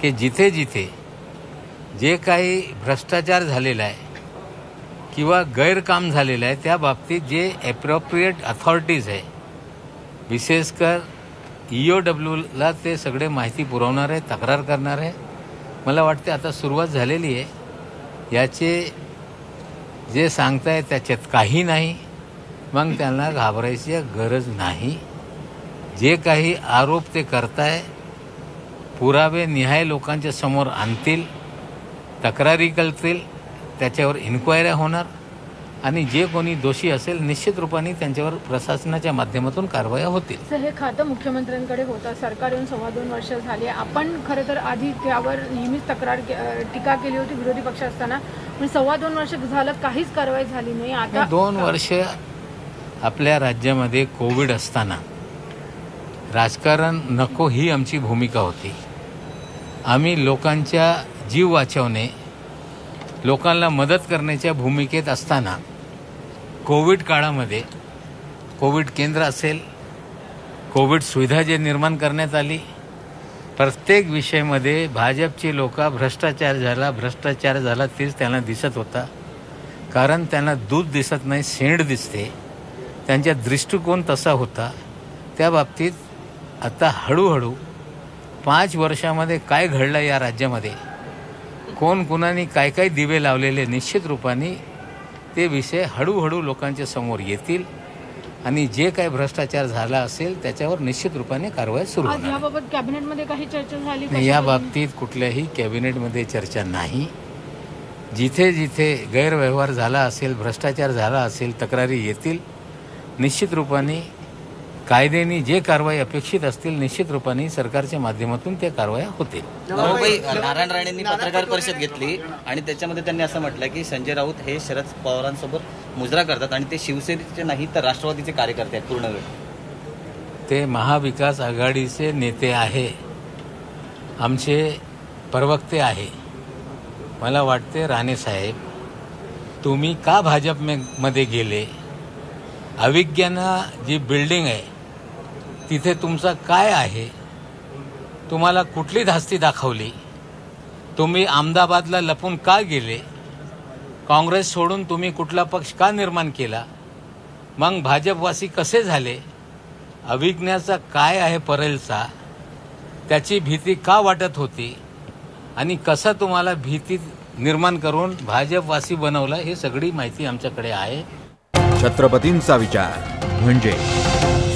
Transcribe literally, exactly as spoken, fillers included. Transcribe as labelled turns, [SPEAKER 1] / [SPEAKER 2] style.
[SPEAKER 1] की जिथे जिथे जे काही भ्रष्टाचार झालेला आहे किंवा गैरकाम झालेलं आहे त्या बाबतीत जे ॲप्रोप्रिएट अथॉरिटीज आहे, विशेषकर ई ओ डब्ल्यूला ते सगळे माहिती पुरवणार आहे, तक्रार करणार आहे. मला वाटते आता सुरुवात झालेली आहे. याचे जे सांगताय त्याच्यात काही नाही. मग त्यांना घाबरायची गरज नाही. जे काही आरोप ते करताय पुरावे निहाय लोकांच्या समोर आणतील, तक्रारी करतील, त्याच्यावर इन्क्वायऱ्या होणार आणि जे कोणी दोषी असेल निश्चित रूपाने त्यांच्यावर प्रशासनाच्या माध्यमातून कारवाया होतील.
[SPEAKER 2] हे खातं मुख्यमंत्र्यांकडे होतं, सरकार येऊन सव्वा दोन वर्ष झाली. आपण खरं तर आधी त्यावर नेहमीच तक्रार टीका केली होती विरोधी पक्ष असताना, पण सव्वा दोन वर्ष झालं काहीच कारवाई झाली नाही. आता
[SPEAKER 1] दोन वर्ष आपल्या राज्यामध्ये कोविड असताना राजकारण नको ही आमची भूमिका होती. आम्ही लोकांच्या जीव वाचवणे, लोकांना मदत करण्याच्या भूमिकेत असताना कोविड काळामध्ये कोविड केंद्र असेल, कोविड सुविधा जे निर्माण करण्यात आली, प्रत्येक विषयामध्ये भाजपची लोक भ्रष्टाचार झाला भ्रष्टाचार झाला तेच त्यांना दिसत होता. कारण त्यांना दूध दिसत नाही, शेंड दिसते. त्यांचा दृष्टिकोन तसा होता. त्या बाबतीत आता हळूहळू पाच वर्षामध्ये काय घडलं या राज्यामध्ये, कोण कुणाने काय काय दिवे लावलेले, निश्चित रूपाने ते विषय हळूहळू लोकांच्या समोर येतील आणि जे काही भ्रष्टाचार झाला असेल त्याच्यावर निश्चित रूपाने कारवाई सुरू होणार.
[SPEAKER 2] याबाबत कॅबिनेटमध्ये काही चर्चा झाली?
[SPEAKER 1] नाही, या बाबतीत कुठल्याही कॅबिनेटमध्ये चर्चा नाही. जिथे जिथे गैरव्यवहार झाला असेल, भ्रष्टाचार झाला असेल, तक्रारी येतील. निश्चित रूपाने कायद्याने जे कारवाई अपेक्षित असतील निश्चित रूपाने सरकारच्या माध्यमातून त्या कारवाया होतील.
[SPEAKER 3] नारायण राणेंनी पत्रकार परिषद घेतली आणि त्याच्यामध्ये त्यांनी असं म्हटलं की संजय राऊत हे शरद पवारांसोबत मुजरा करतात आणि ते शिवसेनेचे नाही तर राष्ट्रवादीचे कार्यकर्ते आहेत पूर्ण वेळ.
[SPEAKER 1] ते महाविकास आघाडीचे नेते आहे, आमचे प्रवक्ते आहे. मला वाटते राणे साहेब, तुम्ही का भाजपमध्ये गेले? अविज्ञानं जी बिल्डिंग आहे तिथे तुमचं काय आहे? तुम्हाला कुठली धास्ती दाखवली? तुम्ही अहमदाबादला लपून का गेले? काँग्रेस सोडून तुम्ही कुठला पक्ष का निर्माण केला? मग भाजपवासी कसे झाले? अविज्ञाचा काय आहे परेलचा? त्याची भीती का वाटत होती आणि कसं तुम्हाला भीती निर्माण करून भाजपवासी बनवलं हे सगळी माहिती आमच्याकडे आहे.
[SPEAKER 4] छत्रपतींचा विचार म्हणजे